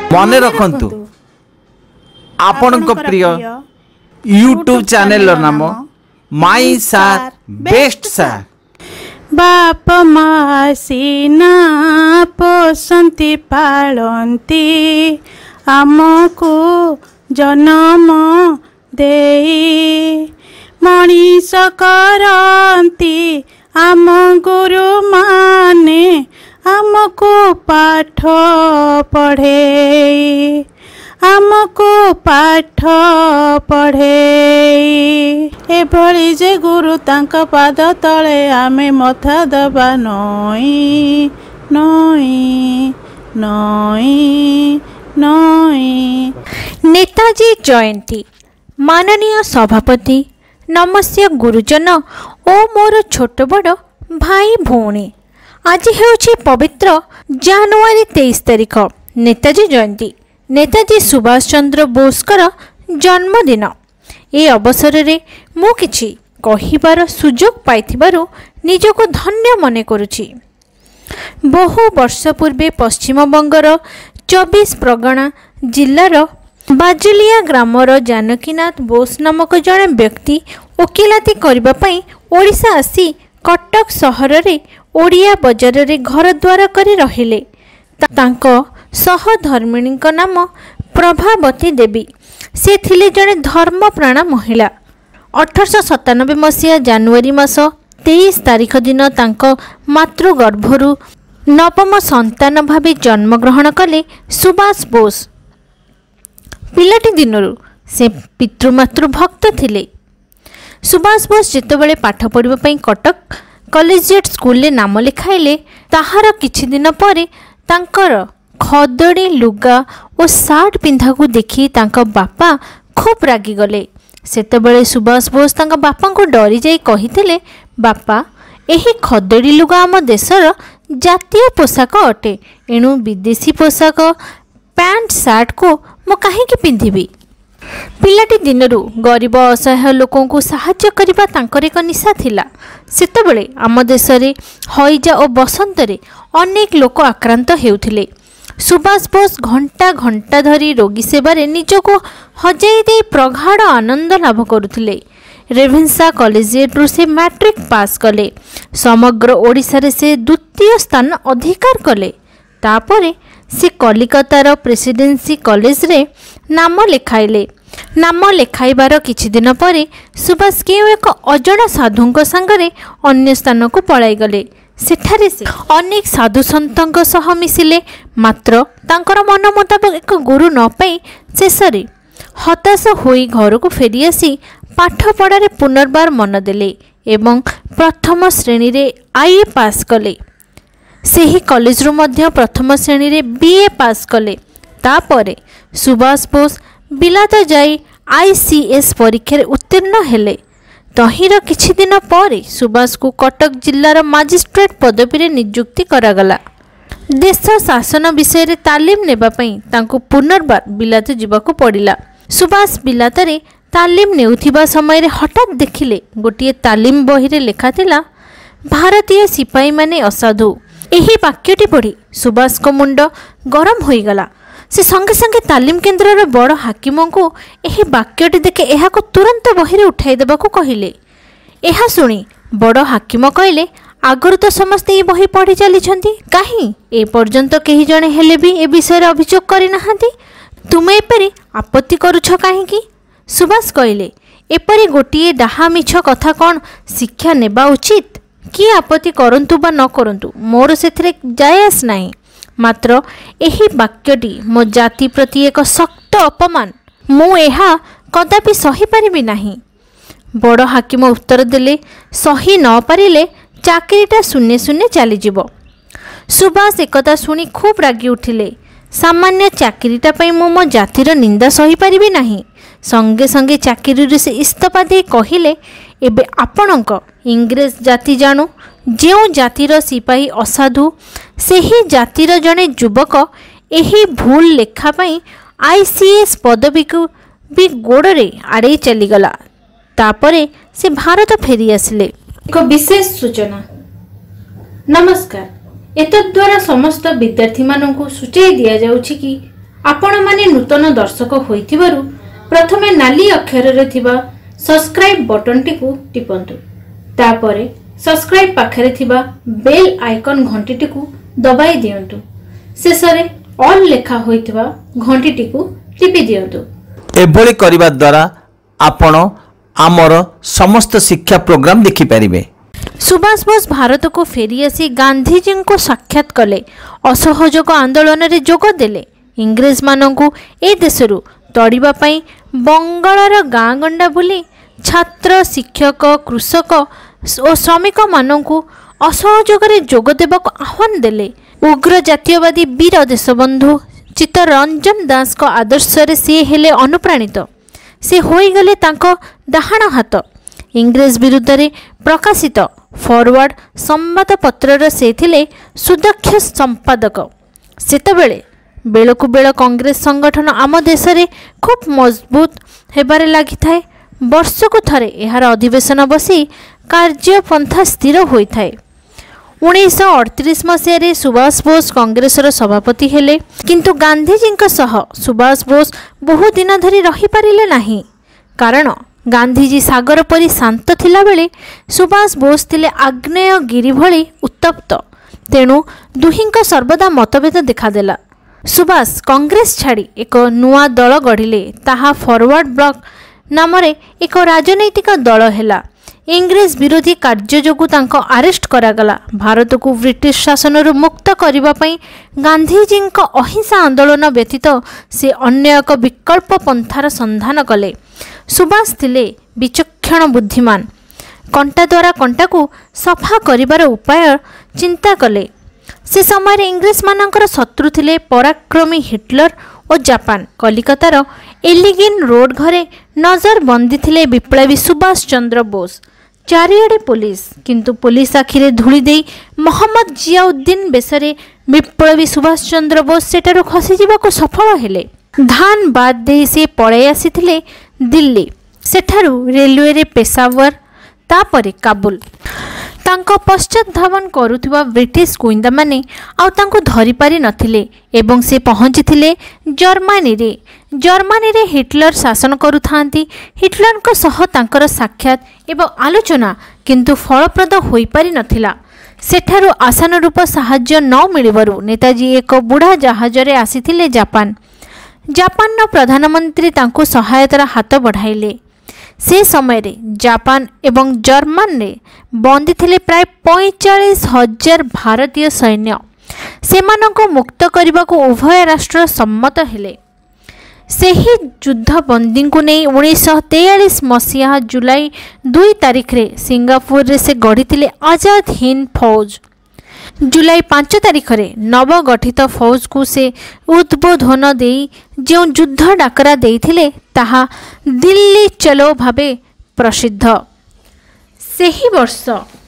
मन रखंतु आपनक प्रिय YouTube channel नाम माई सार बेस्ट सार। बाप माँ सीना पोसंती पालंती आमको जन्म देई मनीष करंती आम गुरु माने आमको पाठ पढ़े आमको पाठ पढ़े एभली जे गुरु तांक पाद तले आमे मथा दबा नई नई नई नई। नेताजी जयंती माननीय सभापति नमस्ते गुरुजन ओ मोर छोट बड़ भाई भौणी आज हेउछि पवित्र जनवरी 23 तारिख नेताजी जयंती नेताजी सुभाष चंद्र बोसकर जन्मदिन। ए अवसर रे मु किछि कहिबार सुजोग पाइथिबारु निजको धन्य मने करुछि। बहु वर्ष पूर्वे पश्चिम बंगर 24 प्रगणा जिल्लार बाजुलिया ग्रामर जानकीनाथ बोस नामक जड़े व्यक्ति वकिलाती करबा पई ओडिशा आसी कटक सहर रे ओडिया बजार रे घर द्वार करी रहिले। तांको सहधर्मिणी नाम प्रभावती देवी से थिले जड़े धर्मप्राण महिला। 1897 मसीहा जनवरी मास 23 तारिख दिन तांको मातृगर्भरु नवम संतान भावे जन्मग्रहण कले सुभाष बोस। पिलाटी दिनरु से पितृमातृ भक्त थिले। सुभाष बोस जितेबाला पाठ पढ़िबा पई कटक कॉलेजिएट स्कूल रे नाम लिखाइले ताहार किछि दिन परे तांकर खदड़ी लुगा और सार्ट पिंधा को देखी तांका बापा खूब रागी गले। सेतेबेले सुभाष बोस तांका बापा को डरी जाई कहिथिले बापा एही खदड़ी लुगा आम देशर जातीय पोशाक अटे एणु विदेशी पोशाक पैंट सार्ट को मो काहेकि पिंधिबी। पिलाटी दिनरु गरीब असहाय लोकों को साहाय्य करिबा तांकर एक निशा थिला। सेतेबेले आम देशरे हईजा और बसंत रे अनेक लोक आक्रांत हेउथिले। सुभाष बोस घंटा घंटा धरी रोगी सेवारे निजको हजाई दे प्रगाढ़ आनंद लाभ करुथिले। रेभेन्सा कॉलेजिएट से मैट्रिक पास कले। समग्र ओडिशा रे से द्वितीय स्थान अधिकार कले। तापरे से कलिकतार प्रेसिडेंसी कॉलेज रे नाम लेखाइले। नाम लेखाइबार किछि दिन परे सुभाष केउ एक अजणा साधुंक संगरे अन्य स्थान को पळाई गले। सेठारे से अनेक साधु संतंक सह मिसिले मात्र तांकर मन मुताबिक एक गुरु न पाई शेषरे हताश होई घर को फेरी आसी पाठ पढ़ारे पुनर्बार मन देले एवं प्रथम श्रेणी रे आईए पास कले। सेही कॉलेज रु मध्य प्रथम श्रेणी रे बीए पास कले। तापरे सुभाष बोस बिलात जाई आईसीएस परीक्षा रे उत्तीर्ण हेले। तहिर किछि दिन परे सुभाष को कटक जिल्लार मजिस्ट्रेट पदवी रे नियुक्ति करागला। देश शासन विषय रे तालीम नेबा पई तांको पुनर्बार बिलात जिबाको पड़िला। सुभाष बिलात रे तालीम नेउथिबा समय रे हठात देखिले गोटिए तालीम बही रे लेखा थिला भारतीय सिपाही माने असाधु। एही वाक्यटी पढ़ी सुभाष को मुंड गरम होई गला। से संगे संगे तालीम केन्द्र रे बड़ हाकिम को एही वाक्यटी देखे एहा को तुरंत बही रे उठाई देबा को कहिले। एहा सुनी बड़ हाकिम कहले आगरु तो समस्त ए बही पढ़ी चली छंती काहे ए पर्यंत केही जणे हेले भी ए विषय रे अभियोग करि नाहंती तुमे एपरि आपत्ति करूछ काहे की। सुभाष कहले एपरि गोटिए डाहा मिछ कथा कोन शिक्षा नेबा उचित कि आपत्ति करंतु बा न करंतु मोर सेथिरे जायस नाही मात्र एही वाक्यटी मो जाति प्रति एक शक्त अपमान मु एहा कदापि सही पारिबि नाही। बड़ हाकिम उत्तर देले सही न पारिले चाकरीटा शून्य शून्य चली जीवो। सुभाष एकता सुनी खूब रागी उठिले। सामान्य चाकरीटा पई मो जातिर निंदा सही पारिबि नाही। संगे संगे चाकरी से इस्तफा दे कहिले एबे आपणक इंग्रेज जाति जानू जो जातिर सिपाही असाधु सेही जातिर जड़े युवक एही भूल लेखा पाई आईसीएस पदवी को भी गोड़े आड़े चलीगला। तापरे से भारत फेरी आसिले। एक विशेष सूचना। नमस्कार। एतद्वारा समस्त विद्यार्थी मानक सूचाई दिया जाउछि कि आपण माने नूतन दर्शक होइथिबारु प्रथमे नाली अक्षर रे थिबा सब्सक्राइब बटन टिकु टिपंतु। तापरे सब्सक्राइब पाखरे थिबा बेल आइकन घंटी टिकु दबाई दियंतु। शेषरे ऑल लेखा होइथिबा घंटी टिकु टिपि दियंतु। एभली करिबा द्वारा आपण आमर समस्त शिक्षा प्रोग्राम देखि परिबे। सुभाष बोस भारत को फेरी आसी गांधीजी को साक्षात कले, असहयोग आंदोलन रे जोग देले। इंग्रेज मानकु ए देशरु तड़िबा पई बंगालर गाँ गंडा बुली छात्र, शिक्षक, कृषक और श्रमिक मानकु असहयोग रे जोग देबाक आह्वान देले। उग्र जातीयवादी वीर देशबंधु चित्तरंजन दास को आदर्श रे से हेले अनुप्राणित। से होई गले तांको डाहाण हाथ। इंग्रेज विरुद्ध रे प्रकाशित फॉरवर्ड संवाद पत्रर से थिले सुदक्ष संपादक। सेतबेले बेलकु बेल कांग्रेस संगठन आम देश में खूब मजबूत हेबारे लागि थाए। वर्षकु थरे एहार अधिवेशन बसी कार्यपंथा स्थिर होई थाए। 1938 मसीह सुभाष बोस कांग्रेसर सभापति हेले, किंतु गांधीजी सह सुभाष बोस बहु दिन धरी रही पारिले नाही। कारण गांधीजी सागर परी शांत थिला बेले सुभाष बोस थिले आग्नेय गिरी भली उत्तप्त। तेणु दुहिंक सर्वदा मतभेद देखादेला। सुभाष कांग्रेस छाड़ी एक नुआ दल गढ़िले, ताहा फॉरवर्ड ब्लॉक नाम एक राजनैतिक दल हेला। इंग्रेज विरोधी कार्य जोगु तांको अरेस्ट करागला। भारत को ब्रिटिश शासन मुक्त करने पई गांधीजी अहिंसा आंदोलन व्यतीत से अन्य एक विकल्प पंथार संधान कले। सुभाष थिले विचक्षण बुद्धिमान। कंटा द्वारा कंटा को सफा करिबार उपाय चिंता कले। से समय इंग्रेज मानकर शत्रु थिले पराक्रमी हिटलर और जापान। कलिकतार एलिगिन रोड घरे नजर बंदी थिले विप्लवी सुभाष चंद्र बोस। चारिआडे पुलिस, किंतु पुलिस आखिरे धूली देई मोहम्मद जियाउद्दीन बेसरे विप्लवी सुभाष चंद्र बोस सेठारु खसी जिबाकु सफल हेले। धान बाद दे से पळै आसीथिले दिल्ली। सेठारु रेलवे रे पेशावर, तापरे काबुल। तांको पश्चात धावन करुथिबा ब्रिटिश गुइंदा माने आउ तांको धरि पारि नथिले एवं से पहुंची थिले जर्मनी रे हिटलर शासन करुथांती। हिटलर को सह तांकर साक्षात एवं आलोचना किंतु फलप्रद होई पारि नथिला। सेठारु आशानुरूप साहाय्य न मिलिबारु नेताजी एक बुढ़ा जहाज रे आसीथिले जापान। जापान प्रधानमंत्री तांको सहायतार हाथ बढ़ाइले। से समय रे जापान एवं जर्मन ने बंदी थिले प्राय 45,000 भारतीय सैन्य। सेमानंको मुक्त करने को उभय राष्ट्र सम्मत हेले। सेही युद्ध बंदी को नहीं 1943 मसीहा जुलाई 2 तारिख रे सिंगापुर रे से गढ़ी आजाद हिंद फौज। जुलाई 5 तारिख रे नवगठित फौज को से उद्बोधन देई जो युद्ध डाकरा देइथिले ताहा दिल्ली चलो भावे प्रसिद्ध। सेही वर्ष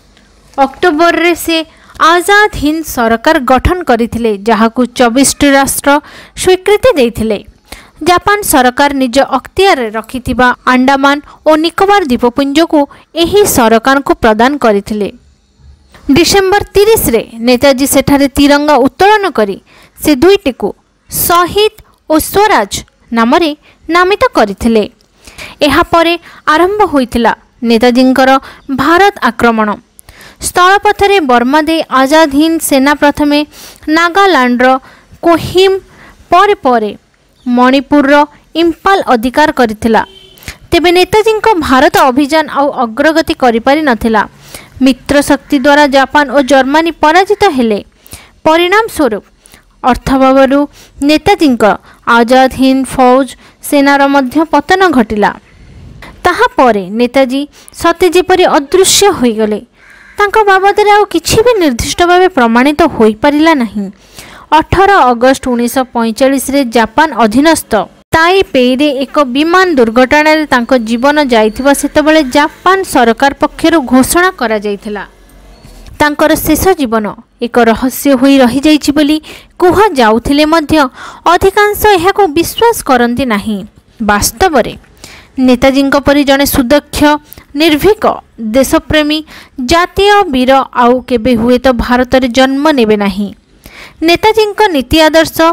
अक्टोबर रे से आजाद हिंद सरकार गठन करथिले, जहाकु 24 राष्ट्र स्वीकृति देइथिले। जापान सरकार निज अख्तियार रखिथिबा अंडमान और निकोबार द्वीपपुंज को एही सरकार को प्रदान करथिले। डिसेम्बर 30 रे नेताजी सेठारे तिरंगा उत्तोलन करी से दुईटी को शहीद और स्वराज नाम नामित करथिले। एहा परे आरंभ होइथिला नेताजींकर भारत आक्रमण। स्थलपथरे बर्मा दे आजाद हिंद सेना प्रथमे नागालैंडर कोहिम परे परे मणिपुर इम्फाल अधिकार करथिला। तेबे नेताजींको भारत अभियान आउ अग्रगति करि पारि नथिला। मित्र शक्ति द्वारा जापान और जर्मनी पराजित हेले। परिणाम स्वरूप अर्थाभावरु नेताजींको आजाद हिंद फौज सेनार मध्य पतन घटिला। ताहा परे नेताजी सते जेपरि अदृश्य होई गले। तांको बाबदरे आउ किछि भी निर्दिष्ट भावे प्रमाणित होई पारिला नाही। 18 अगस्त 1945 रे जापान अधीनस्थ ताइपेई रे एक विमान दुर्घटना रे तांको जीवन जाइथिबा सेतबेले जापान सरकार पक्षरु घोषणा करा जाइथिला। तांकर शेष जीवन एक रहस्य होई रही जाइछि बोली कुहा जाउथिले मध्य अधिकांश एहाको विश्वास करंती नाही। वास्तव रे नेताजींको परि जने सुदक्ष निर्भीक देशप्रेमी जातीय वीर आउ केबे हुए तो भारत रे जन्म नेबे नाही। नेताजींको नीति आदर्श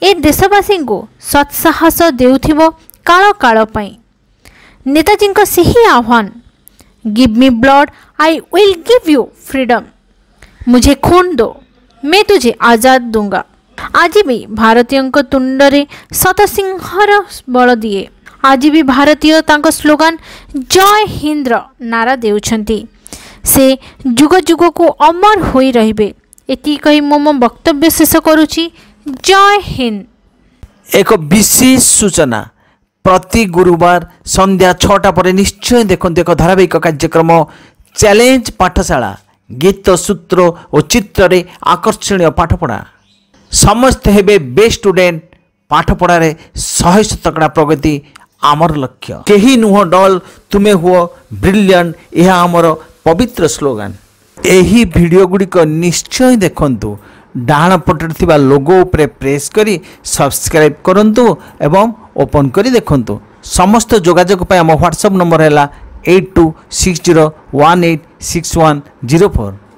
ए देशवासी को सत्साहस देउथिबो काल काल पई। नेताजी को सही आह्वान, give me blood I will give you freedom. मुझे खून दो, मैं तुझे आजाद दूंगा। आज भी भारतीयों को तुंडरे शतसिंहर बल दिए। आज भी भारतीय तांको स्लोगान जय हिंद नारा देउछंती। से जुग जुग को अमर होई रहिबे। एति कही मो वक्तव्य शेष करुछि। जय हिंद। एक विशेष सूचना, प्रति गुरुवार संध्या 6टा पर निश्चय देखते एक धारावाहिक कार्यक्रम चैलेंज पाठशाला। गीत, सूत्र और चित्र रे आकर्षणीय पाठपढ़ा। समस्ते हेबे बेस्ट स्टूडेंट। पाठपढ़ार 100% प्रगति आमर लक्ष्य। केही नुह डल, तुमे हुओ ब्रिलियंट, यह आमर पवित्र स्लोगान। एही वीडियो गुड़िक निश्चय देखंतु। डाण पटरे थिबा लोगो उपरे प्रेस करी सब्सक्राइब करंतु एवं ओपन करी देखंतु। समस्त जोगाजोग पय हम व्हाट्सएप नंबर हैला 8260186104।